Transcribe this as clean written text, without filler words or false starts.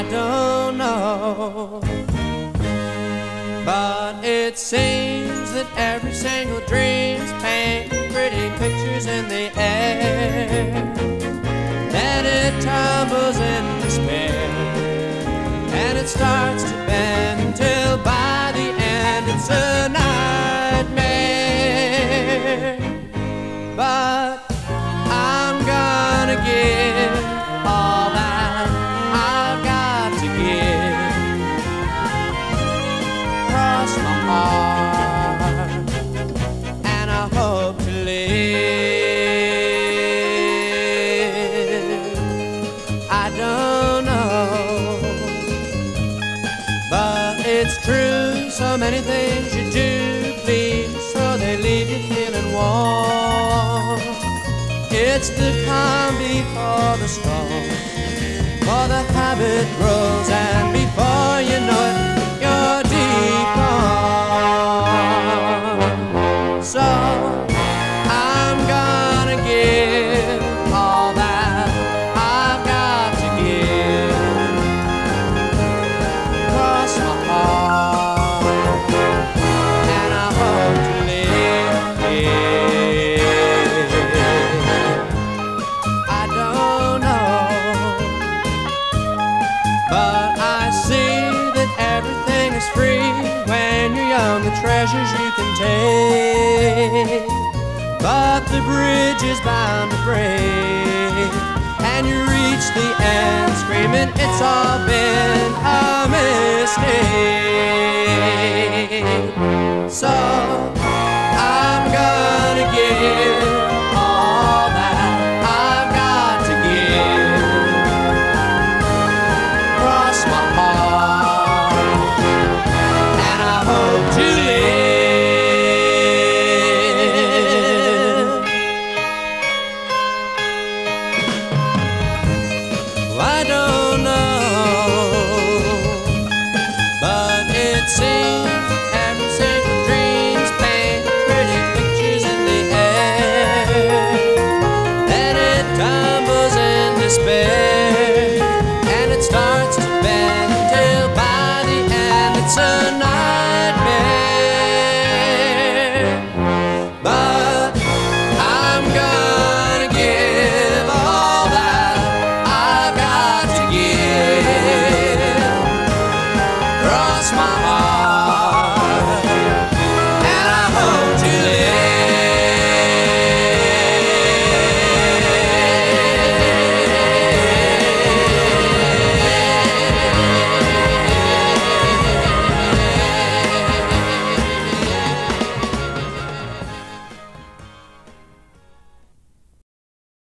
don't know, but it seems that every single dream's painting pretty pictures in the air. Then it tumbles in despair, and it starts to bend till by the end it's a nightmare. But I'm gonna give all that I've got to give, cross my heart, and I hope to live. I don't know, but it's true, so many things you do please, so they leave you feeling warm. It's the calm before the storm, for the habit grows, and before you know it, you're deep gone. So I'm gonna give all that I've got to give, cross my heart, and I hope to live. I don't know, but I see that everything is free when you're young, the treasures you can take. But the bridge is bound to break, and you reach the end screaming it's all been a mistake. So